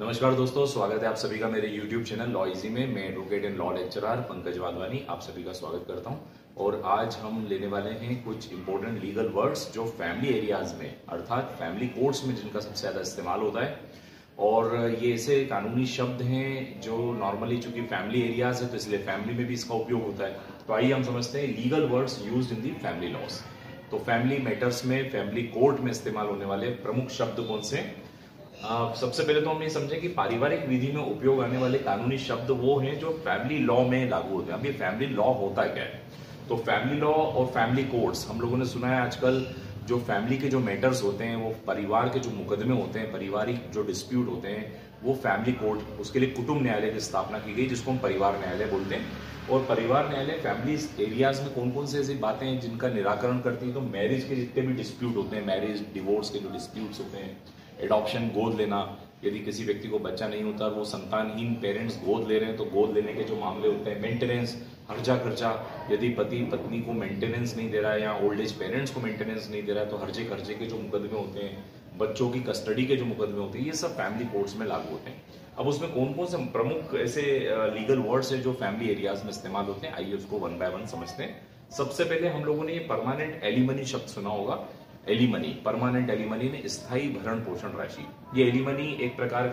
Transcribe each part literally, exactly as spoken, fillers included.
नमस्कार दोस्तों, स्वागत है आप सभी का मेरे YouTube चैनल लॉ इजी में। मैं advocate and law lecturer Pankaj Wadhwani आप सभी का स्वागत करता हूं। और आज हम लेने वाले हैं कुछ इंपॉर्टेंट लीगल वर्ड्स जो फैमिली एरियाज में अर्थात फैमिली कोर्ट्स में जिनका सबसे ज्यादा इस्तेमाल होता है। और ये ऐसे कानूनी शब्द हैं जो नॉर्मली चूंकि फैमिली एरियाज है तो इसलिए फैमिली में भी इसका उपयोग होता है। तो आइए हम समझते हैं legal words used in the family laws. तो फैमिली मैटर्स में फैमिली कोर्ट में इस्तेमाल होने वाले प्रमुख शब्द कौन से? Uh, सबसे पहले तो हम ये समझें कि पारिवारिक विधि में उपयोग आने वाले कानूनी शब्द वो हैं जो फैमिली लॉ में लागू होते हैं। अब ये फैमिली लॉ होता क्या है? तो फैमिली लॉ और फैमिली कोर्ट्स हम लोगों ने सुना है आजकल जो फैमिली के जो मैटर्स होते हैं, वो परिवार के जो मुकदमे होते हैं, पारिवारिक जो डिस्प्यूट होते हैं, वो फैमिली कोर्ट, उसके लिए कुटुंब न्यायालय की स्थापना की गई जिसको हम परिवार न्यायालय बोलते हैं। और परिवार न्यायालय फैमिली एरियाज में कौन कौन से ऐसी बातें हैं जिनका निराकरण करती है? तो मैरिज के जितने भी डिस्प्यूट होते हैं, मैरिज डिवोर्स के जो डिस्प्यूट्स होते हैं, एडॉप्शन गोद लेना, यदि किसी व्यक्ति को बच्चा नहीं होता और वो संतानहीन पेरेंट्स गोद ले रहे हैं तो गोद लेने के जो मामले होते हैं, मेंटेनेंस, हर्जा खर्चा, यदि पति पत्नी को मेंटेनेंस नहीं दे रहा है या ओल्ड एज पेरेंट्स को मेंटेनेंस नहीं दे रहा है तो हर्जे खर्चे के जो मुकदमे होते हैं, बच्चों की कस्टडी के जो मुकदमे होते हैं, ये सब फैमिली कोर्ट्स में लागू होते हैं। अब उसमें कौन कौन से प्रमुख ऐसे लीगल वर्ड्स हैं जो फैमिली एरियाज में इस्तेमाल होते हैं, आइए उसको वन बाय वन समझते हैं। सबसे पहले हम लोगों ने ये परमानेंट एलिमनी शब्द सुना होगा। एलिमनी, परमानेंट एलिमनी ने स्थायी भरण पोषण राशि। ये एलिमनी एक प्रकार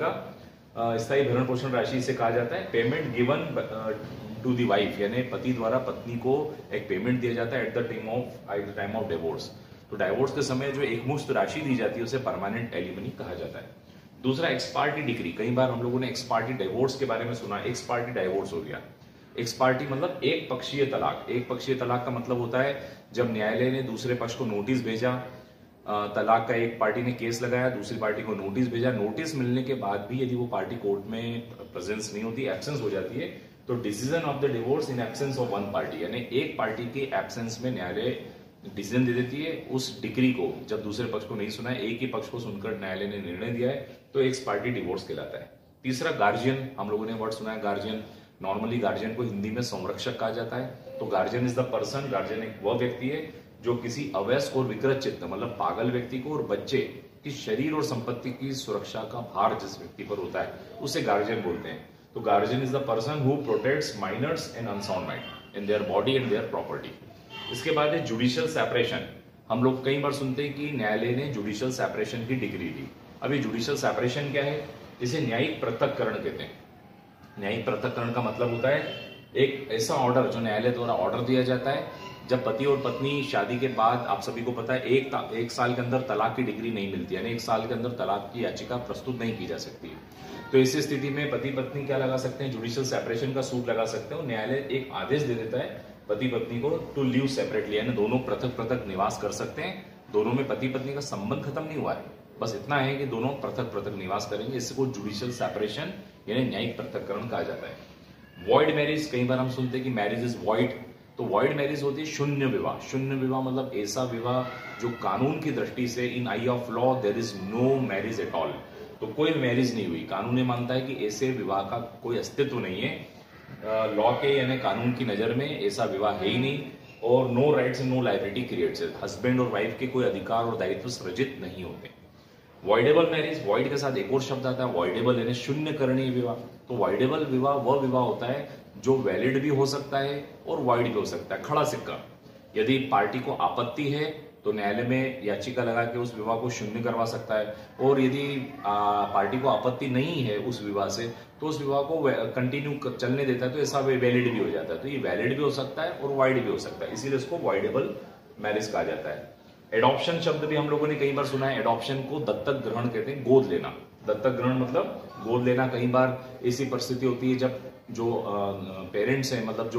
का स्थायी भरण पोषण राशि से कहा जाता है। Payment given to the wife, यानी पति द्वारा पत्नी को एक पेमेंट दिया जाता है at the time of at the time of divorce. तो डिवोर्स के समय जो एक मुश्त राशि दी जाती है उसे परमानेंट एलिमनी कहा जाता है। दूसरा एक्स पार्टी डिक्री। कई बार हम लोगों ने एक्स पार्टी डिवोर्स के बारे में सुना। एक्स पार्टी डिवोर्स हो गया। एक्स पार्टी मतलब एक पक्षीय तलाक। एक पक्षीय तलाक का मतलब होता है जब न्यायालय ने दूसरे पक्ष को नोटिस भेजा, तलाक का एक पार्टी ने केस लगाया, दूसरी पार्टी को नोटिस भेजा, नोटिस मिलने के बाद भी यदि वो पार्टी कोर्ट में प्रेजेंस नहीं होती, एब्सेंस हो जाती है, तो decision of the divorce in absence of one party, यानी एक पार्टी के एब्सेंस में न्यायालय डिसीजन दे देती है। उस डिक्री को जब दूसरे पक्ष को नहीं सुना है, एक ही पक्ष को सुनकर न्यायालय ने निर्णय दिया है, तो एक पार्टी डिवोर्स कहलाता है। तीसरा गार्जियन, हम लोगों ने वर्ड सुना है गार्जियन। नॉर्मली गार्जियन को हिंदी में संरक्षक कहा जाता है। तो guardian is the person, guardian एक वह व्यक्ति है जो किसी अवयस्क और विकृत चित्त मतलब पागल व्यक्ति को और बच्चे की शरीर और संपत्ति की सुरक्षा का भार जिस व्यक्ति पर होता है उसे गार्जियन बोलते हैं। तो guardian is the person who protects minors and unsound mind in their body and their property. इसके बाद है जुडिशियल सेपरेशन। हम लोग कई बार सुनते हैं कि न्यायालय ने जुडिशियल सेपरेशन की डिग्री दी। अभी जुडिशियल सेपरेशन क्या है? इसे न्यायिक पृथक्करण कहते हैं। न्यायिक पृथक्करण का मतलब होता है एक ऐसा ऑर्डर जो न्यायालय द्वारा ऑर्डर दिया जाता है जब पति और पत्नी शादी के बाद, आप सभी को पता है, एक एक साल के अंदर तलाक की डिग्री नहीं मिलती, यानी एक साल के अंदर तलाक की याचिका प्रस्तुत नहीं की जा सकती। तो इस स्थिति में पति पत्नी क्या लगा सकते हैं? जुडिशियल सेपरेशन का सूट लगा सकते हैं। न्यायालय एक आदेश दे देता है पति पत्नी को टू लिव सेपरेटली, यानी दोनों पृथक पृथक निवास कर सकते हैं। दोनों में पति पत्नी का संबंध खत्म नहीं हुआ है, बस इतना है कि दोनों पृथक पृथक निवास करेंगे। इसको जुडिशियल सेपरेशन यानी न्यायिक पृथक्करण कहा जाता है। वॉइड मैरिज, कई बार हम सुनते हैं कि मैरिज इज वॉइड। तो वॉइड मैरिज होती है शून्य विवाह। शून्य विवाह मतलब ऐसा विवाह जो कानून की दृष्टि से in eye of law there is no marriage at all, तो कोई मैरिज नहीं हुई। कानून ये मानता है कि ऐसे विवाह का कोई अस्तित्व नहीं है। लॉ के यानी कानून की नजर में ऐसा विवाह है ही नहीं। और no rights and no liability creates. Husband और वाइफ के कोई अधिकार और दायित्व सृजित नहीं होते। वॉइडेबल मैरिज, वॉइड के साथ एक और शब्द आता है वॉइडेबल, यानी शून्य करणीय विवाह। तो वॉइडेबल विवाह वह विवाह होता है जो वैलिड भी हो सकता है और वॉइड भी हो सकता है, खड़ा सिक्का। यदि पार्टी को आपत्ति है तो न्यायालय में याचिका लगा के उस विवाह को शून्य करवा सकता है। और यदि आ, पार्टी को आपत्ति नहीं है उस विवाह से तो उस विवाह को कंटिन्यू चलने देता है, तो ऐसा वैलिड भी हो जाता है। तो ये वैलिड भी हो सकता है और वॉइड भी हो सकता है, इसीलिए इसको वॉइडेबल मैरिज कहा जाता है। एडॉप्शन शब्द भी हम लोगों ने कई बार सुना है। एडॉप्शन को दत्तक ग्रहण कहते हैं, गोद लेना। दत्तक ग्रहण मतलब गोद लेना। कई बार ऐसी परिस्थिति होती है जब जो पेरेंट्स हैं, मतलब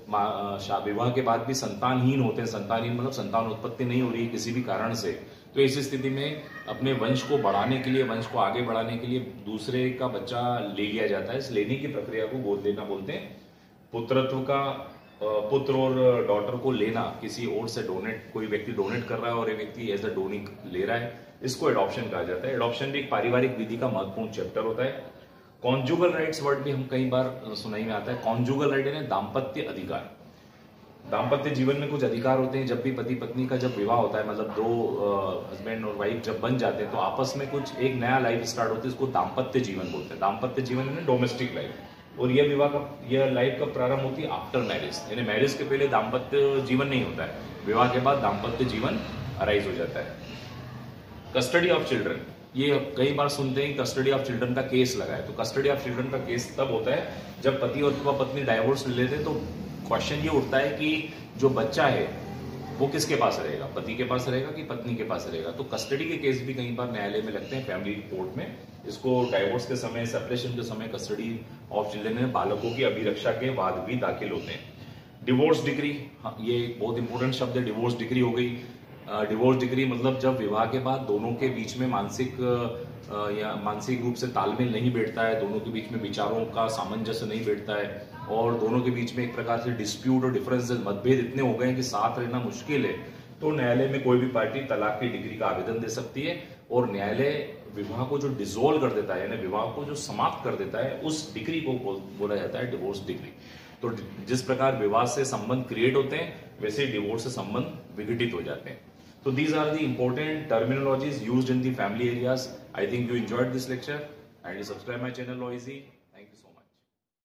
जो विवाह के बाद भी संतानहीन होते हैं, संतानहीन मतलब संतान उत्पत्ति नहीं हो रही है किसी भी कारण से, तो इस स्थिति में अपने वंश को बढ़ाने के लिए, वंश को आगे बढ़ाने के लिए दूसरे का बच्चा ले लिया जाता है। इस लेने की प्रक्रिया को गोद लेना बोलते हैं। पुत्रत्व का, पुत्र और डॉटर को लेना, किसी और से डोनेट, कोई व्यक्ति डोनेट कर रहा है और ये व्यक्ति एज अ डोनिंग ले रहा है, इसको एडॉप्शन कहा जाता है। एडॉप्शन भी एक पारिवारिक विधि का महत्वपूर्ण चैप्टर होता है। कॉन्जुगल राइट्स वर्ड भी हम कई बार सुनाई में आता है। कॉन्जुगल राइट यानी दाम्पत्य अधिकार। दाम्पत्य जीवन में कुछ अधिकार होते हैं। जब भी पति पत्नी का जब विवाह होता है, मतलब दो हस्बैंड और वाइफ जब बन जाते हैं, तो आपस में कुछ एक नया लाइफ स्टार्ट होता है, इसको दाम्पत्य जीवन बोलते हैं। दाम्पत्य जीवन यानी डोमेस्टिक लाइफ। और यह विवाह का यह लाइफ का प्रारंभ होती है आफ्टर मैरिज, यानी मैरिज के पहले दाम्पत्य जीवन नहीं होता है, विवाह के बाद दाम्पत्य जीवन अराइज हो जाता है। कस्टडी ऑफ चिल्ड्रन, ये कई बार सुनते हैं कस्टडी ऑफ चिल्ड्रन का केस लगा है। तो कस्टडी ऑफ चिल्ड्रन का केस तब होता है जब पति और पत्नी डाइवोर्स ले लेते हैं। तो क्वेश्चन ये उठता है कि जो बच्चा है वो किसके पास रहेगा, पति के पास रहेगा कि पत्नी के पास रहेगा। तो कस्टडी के केस भी कई बार न्यायालय में लगते हैं, फैमिली कोर्ट में। इसको डाइवोर्स के समय, सेपरेशन के समय कस्टडी ऑफ चिल्ड्रन में बालकों की अभिरक्षा के वाद भी दाखिल होते हैं। डिवोर्स डिग्री, हाँ, ये एक बहुत इंपॉर्टेंट शब्द है। डिवोर्स डिग्री हो गई। डिवोर्स डिग्री मतलब जब विवाह के बाद दोनों के बीच में मानसिक या मानसिक रूप से तालमेल नहीं बैठता है, दोनों के बीच में विचारों का सामंजस्य नहीं बैठता है, और दोनों के बीच में एक प्रकार से डिस्प्यूट और डिफरेंसेस, मतभेद इतने हो गए हैं कि साथ रहना मुश्किल है, तो न्यायालय में कोई भी पार्टी तलाक की डिग्री का आवेदन दे सकती है। और न्यायालय विवाह को जो डिसॉल्व कर देता है, यानी विवाह को जो समाप्त कर देता है, उस डिग्री को बोला जाता है डिवोर्स डिग्री। तो जिस प्रकार विवाह से संबंध क्रिएट होते हैं, वैसे डिवोर्स से संबंध विघटित हो जाते हैं। So these are the important terminologies used in the family areas. I think you enjoyed this lecture and you subscribe my channel Loisy.